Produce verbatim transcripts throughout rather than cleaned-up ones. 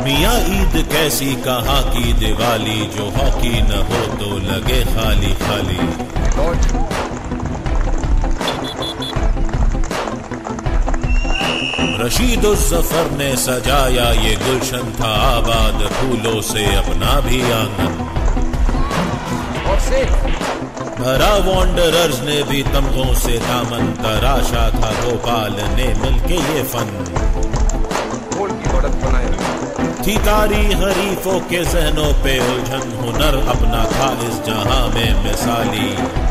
मियाँ ईद कैसी कहाँ की दिवाली, जो हॉकी न हो तो लगे खाली खाली। रशीद उस जफर ने सजाया ये गुलशन था आबाद फूलों से अपना भी आंगन। और से भरा वॉन्डरर्स ने भी तमगों से दामन, तराशा था गोपाल ने मिलके ये फन। गोल की बढ़त बनाए थी तारी हरीफों के जहनों पे उलझन, हुनर अपना था इस जहां में मिसाली।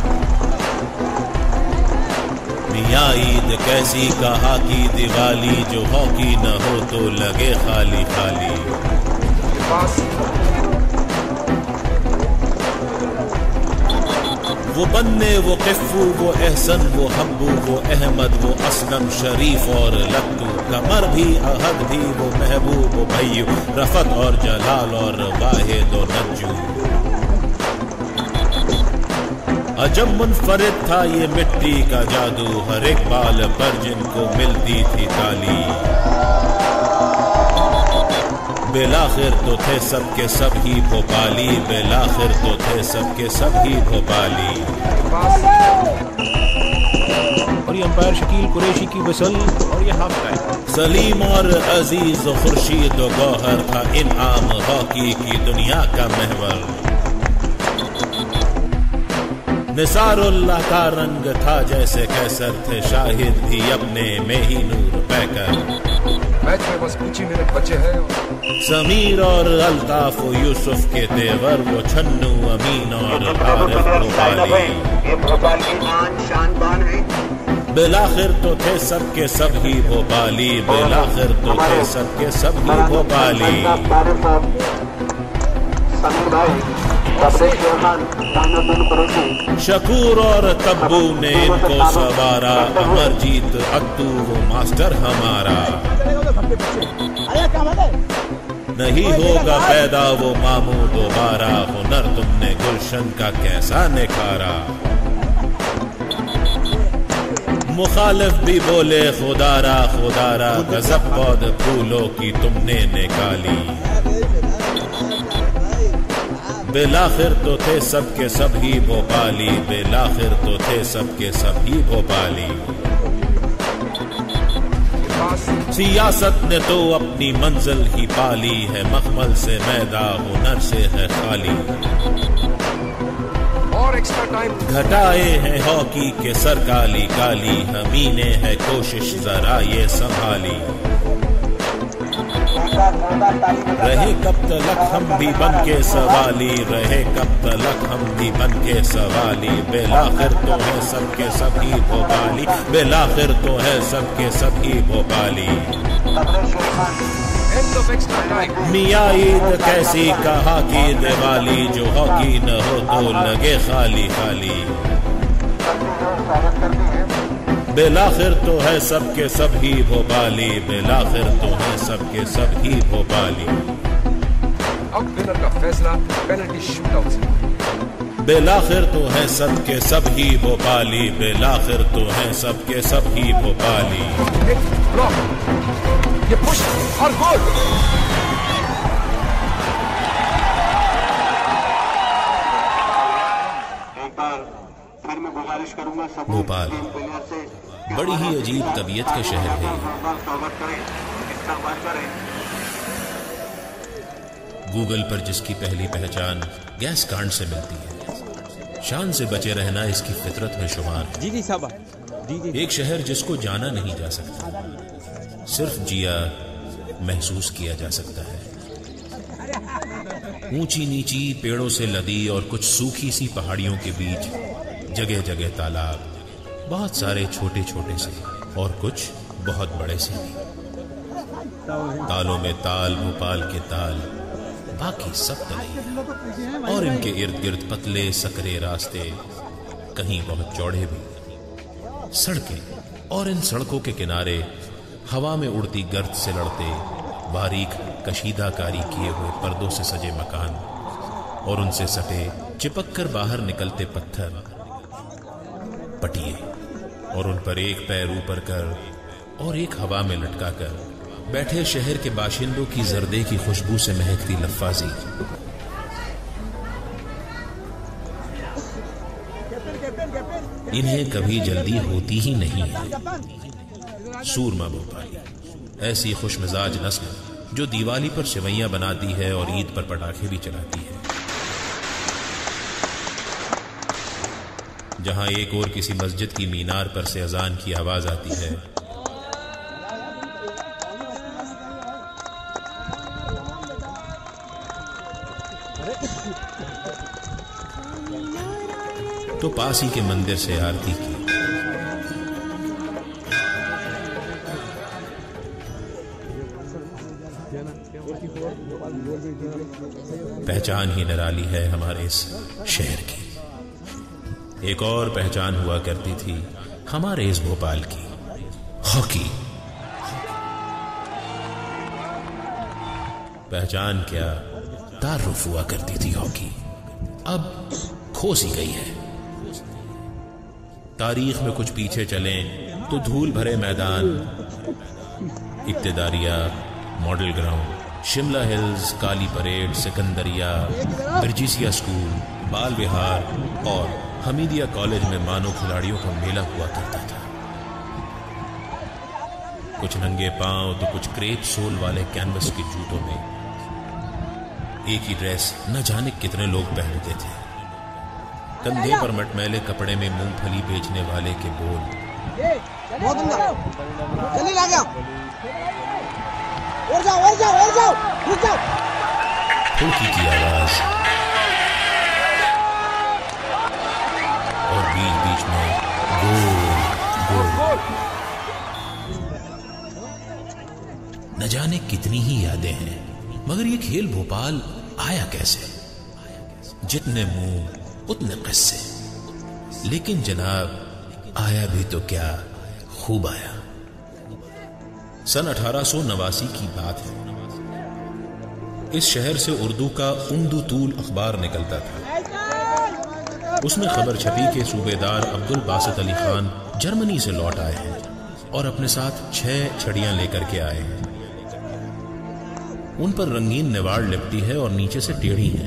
मियाँ ईद कैसी कहा की दिवाली, जो हॉकी न हो तो लगे खाली खाली। वो बन्ने वो किफ्फू वो एहसन वो हब्बू वो अहमद वो असलम शरीफ और लत्तू, कमर भी अहद भी वो महबूब वो भैयू, रफत और जलाल और वाहिद और नज्जू। अजब मुनफरिद था ये मिट्टी का जादू, हर एक बाल पर जिनको मिलती थी ताली। बेलाखिर तो थे सबके सब ही भोपाली, बेलाखिर तो थे सबके सब ही भोपाली। और ये अंपायर शकील कुरैशी की वसल और ये हाफ टाइम। सलीम और अजीज खुर्शीद गौहर था इनाम हॉकी की दुनिया का महवर। निसारुल्लाह का रंग था जैसे कैसर, थे शाहिद भी अपने में ही नूर पैकर। मैच में बस कुछ ही मिनट बचे हैं। समीर और अल्ताफ यूसुफ के तेवर, वो छन्नू अमीन और आरिफ भोपाली। ये भोपाल की आन शान बान है। बेलाखिर तो थे सबके सब ही भोपाली, बेलाखिर तो थे सबके सब ही भोपाली। शकूर और तब्बू ने इनको सवारा, अमरजीत अद्दू वो मास्टर हमारा। नहीं होगा पैदा वो मामू दोबारा, हुनर तुमने गुलशन का कैसा निखारा। मुखालिफ भी बोले खुदारा खुदारा, गजब पौध फूलों की तुमने निकाली। बेलाखिर तो थे सबके सब ही भोपाली, बेलाखिर तो थे सबके सब ही भोपाली। सियासत ने तो अपनी मंजिल ही पाली है, मखमल से मैदा हुनर से है खाली। और एक्स्ट्रा टाइम घटाए हैं हॉकी के सर काली काली, हमीने है कोशिश जरा ये संभाली। रहे कब तलक हम भी बन के सवाली, रहे कब तलक हम भी बन के सवाली। बेलाखिर तो है सबके सभी भोपाली, बेलाखिर तो है सबके सभी भोपाली। मियाँ ईद कैसी कहा की दिवाली, जो हॉकी न हो तो लगे खाली खाली। बेलाखिर तो है सबके सब ही भोपाली, बेलाखिर तो है सबके सब ही भोपाली। अब विनर का फैसला पेनल्टी शूटआउट से। बेलाखिर तो है सबके सब ही भोपाली, बेलाखिर तो है सबके सब ही भोपाली। ब्लॉक, ये पुश और गोल। भोपाल बड़ी ही अजीब तबीयत का शहर है। गूगल पर जिसकी पहली पहचान गैस कांड से मिलती है, शान से बचे रहना इसकी फितरत में शुमार। जी जी साहब, जी जी। एक शहर जिसको जाना नहीं जा सकता, सिर्फ जिया महसूस किया जा सकता है। ऊंची नीची पेड़ों से लदी और कुछ सूखी सी पहाड़ियों के बीच जगह जगह तालाब, बहुत सारे छोटे छोटे से और कुछ बहुत बड़े से भी। तालों में ताल, भोपाल के ताल, बाकी सब तले। और इनके इर्द गिर्द पतले सकरे रास्ते, कहीं बहुत चौड़े भी। सड़कें और इन सड़कों के किनारे हवा में उड़ती गर्द से लड़ते बारीक कशीदाकारी किए हुए पर्दों से सजे मकान, और उनसे सटे चिपक कर बाहर निकलते पत्थर पटिए, और उन पर एक पैर ऊपर कर और एक हवा में लटका कर बैठे शहर के बाशिंदों की जर्दे की खुशबू से महकती लफ्फाजी, इन्हें कभी जल्दी होती ही नहीं है। सूरमा भोपाली, ऐसी खुशमिजाज नस्ल जो दिवाली पर सेवैयां बनाती है और ईद पर पटाखे भी चलाती है। जहां एक और किसी मस्जिद की मीनार पर से अजान की आवाज आती है, तो पास ही के मंदिर से आरती की। पहचान ही निराली है हमारे इस शहर की। एक और पहचान हुआ करती थी हमारे इस भोपाल की, हॉकी। पहचान क्या, तारुफ हुआ करती थी हॉकी, अब खो सी गई है। तारीख में कुछ पीछे चलें तो धूल भरे मैदान, Ibtidaria, model ground, Shimla hills, Kali parade, Sikandariya, Brijisia school, Bal Vihar और हमीदिया कॉलेज में मानो खिलाड़ियों का मेला हुआ करता था। कुछ नंगे पांव तो कुछ क्रेप सोल वाले कैनवस के जूतों में। एक ही ड्रेस न जाने कितने लोग पहनते थे। कंधे पर मटमैले कपड़े में मूंगफली बेचने वाले के बोल, और जाओ, और जाओ, और जाओ, रुक जाओ, फुल्की की आवाज और बीच बीच में गोल गोल। न जाने कितनी ही यादें हैं, मगर ये खेल भोपाल आया कैसे? जितने मुंह उतने किस्से, लेकिन जनाब आया भी तो क्या खूब आया। सन अठारह सौ नवासी की बात है। इस शहर से उर्दू का उम्दू तूल अखबार निकलता था। उसमें खबर छपी कि सूबेदार अब्दुल बासित अली खान जर्मनी से लौट आए हैं और अपने साथ छह छड़ियां लेकर के आए हैं। उन पर रंगीन निवाड़ लिपटी है और नीचे से टेढ़ी है।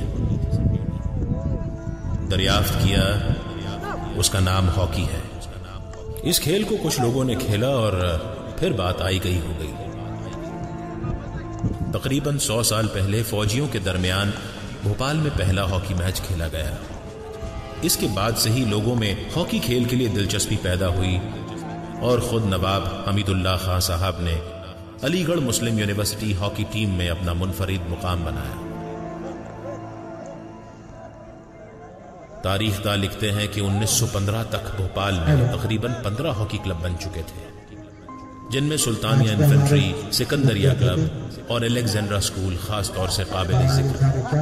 दरियाफ्त किया, उसका नाम हॉकी है। इस खेल को कुछ लोगों ने खेला और फिर बात आई गई हो गई। तकरीबन सौ साल पहले फौजियों के दरमियान भोपाल में पहला हॉकी मैच खेला गया। इसके बाद से ही लोगों में हॉकी खेल के लिए दिलचस्पी पैदा हुई और खुद नवाब हमीदुल्लाह खां साहब ने Aligarh Muslim University hockey team में अपना मुनफरिद मुकाम बनाया। तारीखदा लिखते हैं कि उन्नीस सौ पंद्रह तक भोपाल में तकरीबन पंद्रह हॉकी क्लब बन चुके थे, जिनमें सुल्तानिया इन्फेंट्री, सिकंदरिया क्लब और अलेक्जेंड्रा स्कूल खास तौर से काबिल जिक्र।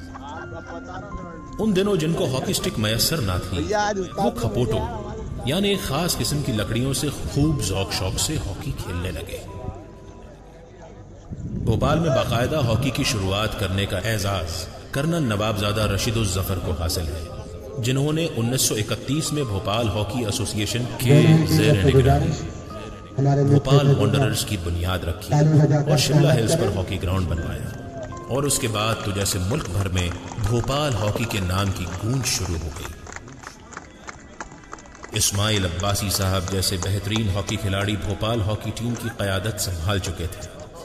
उन दिनों जिनको हॉकी स्टिक मयसर ना थी, वो खपोटो यानी एक खास किस्म की लकड़ियों से खूब जौक शौक से हॉकी खेलने लगे। भोपाल में बाकायदा हॉकी की शुरुआत करने का एजाज कर्नल नवाबजादा रशीदुल जफर को हासिल है, जिन्होंने उन्नीस सौ इकतीस में भोपाल हॉकी एसोसिएशन के ज़ेर निगरानी भोपाल वांडरर्स की बुनियाद रखी और शिमला हिल्स पर हॉकी ग्राउंड बनवाया। और उसके बाद तो जैसे मुल्क भर में भोपाल हॉकी के नाम की गूंज शुरू हो गई। इस्माइल अब्बासी साहब जैसे बेहतरीन हॉकी खिलाड़ी भोपाल हॉकी टीम की क़यादत संभाल चुके थे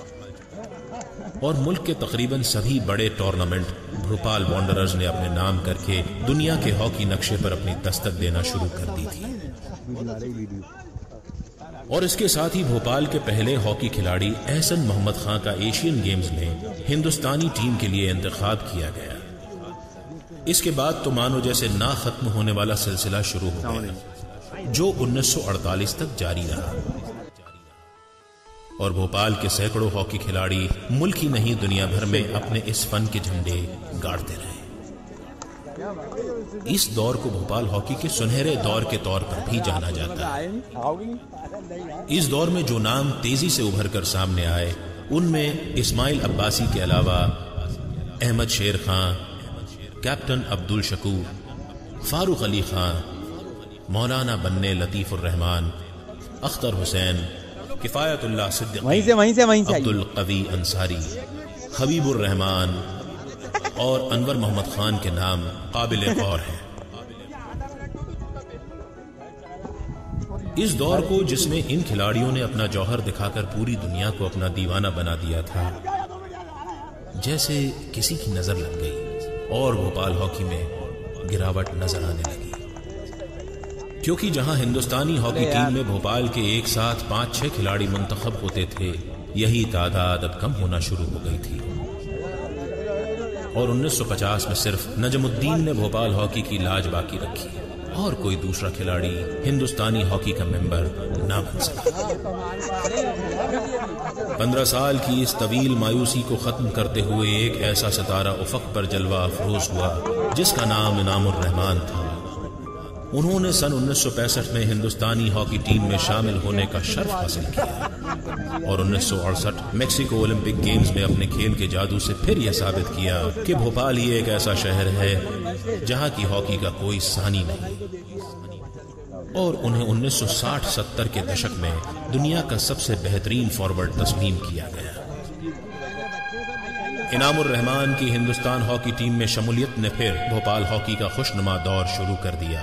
और मुल्क के तकरीबन सभी बड़े टूर्नामेंट भोपाल वांडरर्स ने अपने नाम करके दुनिया के हॉकी नक्शे पर अपनी दस्तक देना शुरू कर दी थी। और इसके साथ ही भोपाल के पहले हॉकी खिलाड़ी एहसन मोहम्मद खां का एशियन गेम्स में हिंदुस्तानी टीम के लिए इंतखाब किया गया। इसके बाद तो मानो जैसे ना खत्म होने वाला सिलसिला शुरू हो गया, जो उन्नीस सौ अड़तालीस तक जारी रहा और भोपाल के सैकड़ों हॉकी खिलाड़ी मुल्क ही नहीं दुनिया भर में अपने इस फन के झंडे गाड़ते रहे। इस दौर को भोपाल हॉकी के सुनहरे दौर के तौर पर भी जाना जाता है। इस दौर में जो नाम तेजी से उभर कर सामने आए, उनमें इस्माइल अब्बासी के अलावा अहमद शेर खां, कैप्टन अब्दुल शकूर, फारूक अली खां, मौलाना बन्ने लतीफुर रहमान, अख्तर हुसैन, किफायतुल्लाह सिद्दीकी, वहीं से वहीं से वहीं से अब्दुल कवी अंसारी, हबीबुर रहमान और अनवर मोहम्मद खान के नाम काबिल गौर हैं। इस दौर को जिसमें इन खिलाड़ियों ने अपना जौहर दिखाकर पूरी दुनिया को अपना दीवाना बना दिया था, जैसे किसी की नजर लग गई और भोपाल हॉकी में गिरावट नजर आने लगी। क्योंकि जहां हिंदुस्तानी हॉकी टीम में भोपाल के एक साथ पांच छह खिलाड़ी मुंतखब होते थे, यही तादाद अब कम होना शुरू हो गई थी और उन्नीस सौ पचास में सिर्फ नजमुद्दीन ने भोपाल हॉकी की लाज बाकी रखी और कोई दूसरा खिलाड़ी हिंदुस्तानी हॉकी का मेंबर ना बन सका। पंद्रह साल की इस तवील मायूसी को खत्म करते हुए एक ऐसा सितारा उफक पर जलवा अफरोज हुआ जिसका नाम इनामुर रहमान था। उन्होंने सन उन्नीस सौ पैंसठ में हिंदुस्तानी हॉकी टीम में शामिल होने का शर्फ हासिल किया और उन्नीस सौ अड़सठ मैक्सिको ओलंपिक गेम्स में अपने खेल के जादू से फिर यह साबित किया कि भोपाल ही एक ऐसा शहर है जहां की हॉकी का कोई सानी नहीं। और उन्हें उन्नीस सौ साठ सत्तर के दशक में दुनिया का सबसे बेहतरीन फॉरवर्ड तस्लीम किया गया। इनामुर रहमान की हिंदुस्तान हॉकी टीम में शमूलियत ने फिर भोपाल हॉकी का खुशनुमा दौर शुरू कर दिया,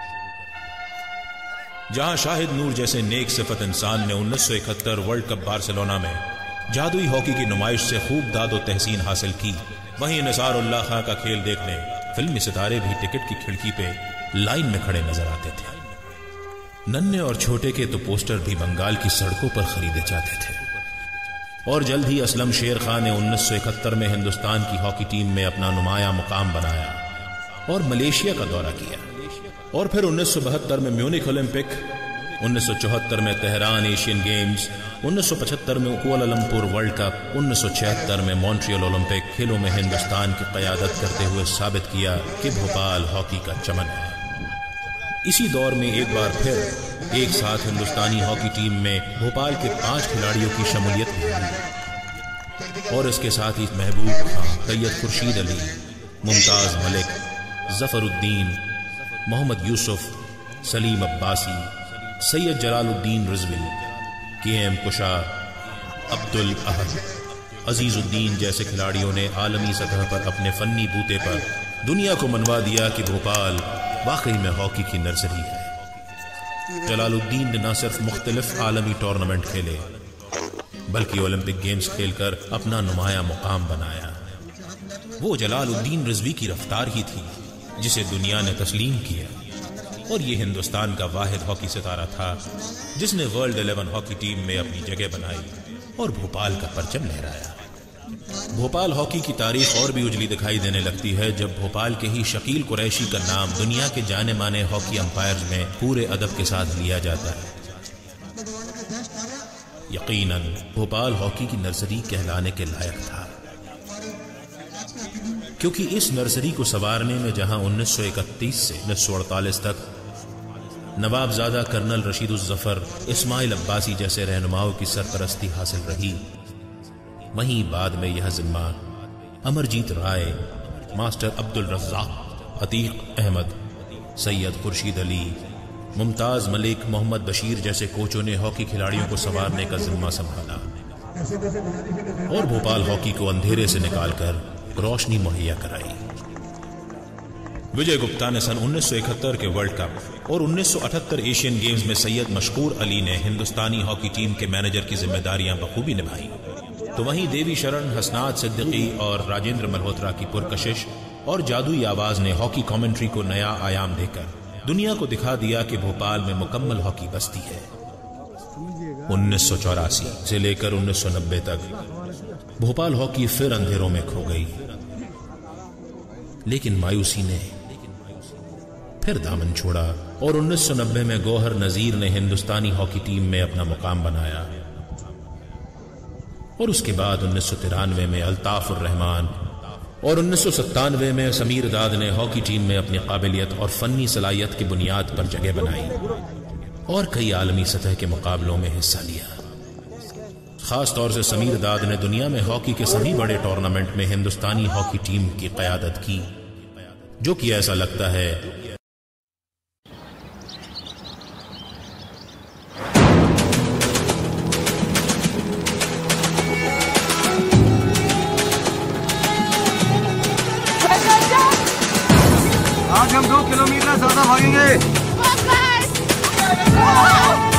जहां शाहिद नूर जैसे नेक सिफत इंसान ने उन्नीस सौ इकहत्तर वर्ल्ड कप बार्सिलोना में जादुई हॉकी की नुमाइश से खूब दादो तहसीन हासिल की। वहीं निसारुल्लाह खां का खेल देखने फिल्मी सितारे भी टिकट की खिड़की पे लाइन में खड़े नजर आते थे। नन्हे और छोटे के तो पोस्टर भी बंगाल की सड़कों पर खरीदे जाते थे। और जल्द ही असलम शेर खान ने उन्नीस सौ इकहत्तर में हिंदुस्तान की हॉकी टीम में अपना नुमाया मुकाम बनाया और मलेशिया का दौरा किया। और फिर उन्नीस सौ बहत्तर में म्यूनिख ओलंपिक, उन्नीस सौ चौहत्तर में तेहरान एशियन गेम्स, उन्नीस सौ पचहत्तर में कुआलालंपुर वर्ल्ड कप, उन्नीस सौ छिहत्तर में मॉन्ट्रियल ओलंपिक खेलों में हिंदुस्तान की क़यादत करते हुए साबित किया कि भोपाल हॉकी का चमन है। इसी दौर में एक बार फिर एक साथ हिंदुस्तानी हॉकी टीम में भोपाल के पांच खिलाड़ियों की शमूलियत हुई और इसके साथ ही महबूब खां, सैयद खुर्शीद अली, मुमताज मलिक, जफरुद्दीन, मोहम्मद यूसुफ, सलीम अब्बासी, सैयद जलालुद्दीन रिजवी, के एम कुशार, अब्दुल अहद, अजीजुद्दीन जैसे खिलाड़ियों ने आलमी सतह पर अपने फन्नी बूते पर दुनिया को मनवा दिया कि भोपाल वाकई में हॉकी की नर्सरी है। जलालुद्दीन ने न सिर्फ मुख्तलिफ आलमी टूर्नामेंट खेले बल्कि ओलंपिक गेम्स खेलकर अपना नुमाया मुकाम बनाया। वो जलालुद्दीन रिजवी की रफ्तार ही थी जिसे दुनिया ने तस्लीम किया और ये हिंदुस्तान का वाहिद हॉकी सितारा था जिसने वर्ल्ड इलेवन हॉकी टीम में अपनी जगह बनाई और भोपाल का परचम लहराया। भोपाल हॉकी की तारीख और भी उजली दिखाई देने लगती है जब भोपाल के ही शकील कुरैशी का नाम दुनिया के जाने माने हॉकी अंपायर्स में पूरे अदब के साथ लिया जाता है। यकीनन भोपाल हॉकी की नर्सरी कहलाने के लायक था, क्योंकि इस नर्सरी को संवारने में जहां उन्नीस सौ इकतीस से उन्नीस सौ अड़तालीस तक नवाबजादा कर्नल रशीदुज्जफर, इस्माइल अब्बासी जैसे रहनुमाओं की सरपरस्ती हासिल रही, वहीं बाद में यह जिम्मा अमरजीत राय, मास्टर अब्दुल रज़्ज़ाक, अतीक अहमद, सैयद खुर्शीद अली, मुमताज मलिक, मोहम्मद बशीर जैसे कोचों ने हॉकी खिलाड़ियों को संवारने का जिम्मा संभाला और भोपाल हॉकी को अंधेरे से निकालकर रोशनी मुहैया कराई। विजय गुप्ता ने सन उन्नीस सौ इकहत्तर के वर्ल्ड कप और उन्नीस सौ अठहत्तर एशियन गेम्स में सैयद मशकूर अली ने हिंदुस्तानी हॉकी टीम के मैनेजर की जिम्मेदारियां बखूबी निभाई। तो वहीं देवी शरण, हसनात सिद्दीकी और राजेंद्र मल्होत्रा की पुरकशिश और जादुई आवाज ने हॉकी कमेंट्री को नया आयाम देकर दुनिया को दिखा दिया कि भोपाल में मुकम्मल हॉकी बस्ती है। उन्नीस सौ चौरासी से लेकर उन्नीस सौ नब्बे तक भोपाल हॉकी फिर अंधेरों में खो गई, लेकिन मायूसी ने फिर दामन छोड़ा और उन्नीस सौ नब्बे में गौहर नजीर ने हिंदुस्तानी हॉकी टीम में अपना मुकाम बनाया और उसके बाद उन्नीस सौ तिरानवे में अल्ताफुर रहमान और उन्नीस सौ सत्तानवे में समीर दाद ने हॉकी टीम में अपनी काबिलियत और फन्नी सलाहियत की बुनियाद पर जगह बनाई और कई आलमी सतह के मुकाबलों में हिस्सा लिया। खास तौर से समीर दाद ने दुनिया में हॉकी के सभी बड़े टूर्नामेंट में हिंदुस्तानी हॉकी टीम की क़यादत की, जो कि ऐसा लगता है आज हम दो किलोमीटर ज्यादा भागेंगे।